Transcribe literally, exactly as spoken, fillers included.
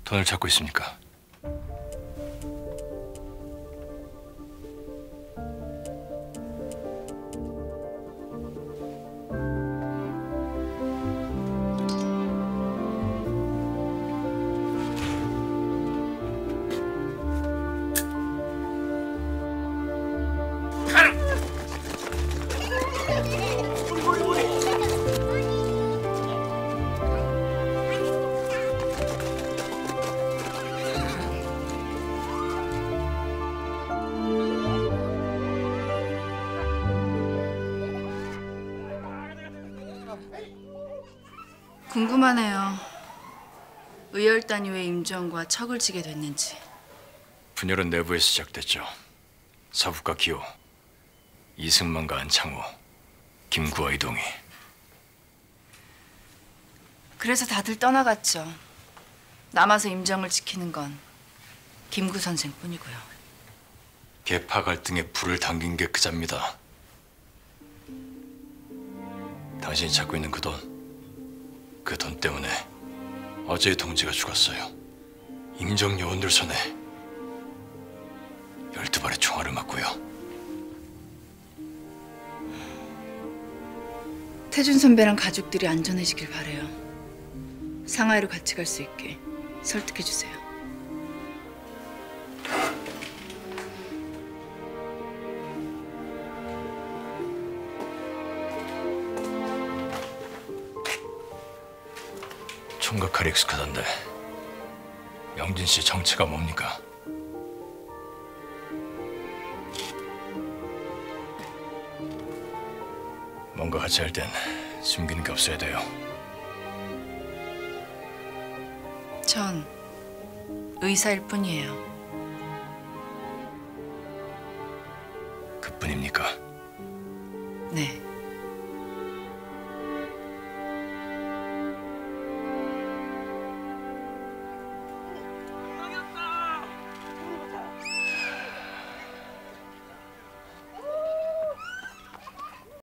돈을 찾고 있습니까? 궁금하네요. 의열단이 왜 임주원과 척을 지게 됐는지. 분열은 내부에 시작됐죠. 사부과 기호, 이승만과 안창호, 김구와 이동희. 그래서 다들 떠나갔죠. 남아서 임정을 지키는 건 김구 선생뿐이고요. 계파 갈등에 불을 당긴 게 그자입니다. 당신이 찾고 있는 그 돈, 그 돈 때문에 어제의 동지가 죽었어요. 임정 요원들 손에 열두 발의 총알을 맞고요. 태준 선배랑 가족들이 안전해지길 바래요. 상하이로 같이 갈 수 있게 설득해 주세요. 총각 칼이 익숙하던데 영진 씨 정체가 뭡니까? 뭔가 같이 할 땐 숨기는 게 없어야 돼요. 전 의사일 뿐이에요. 그뿐입니까? 네.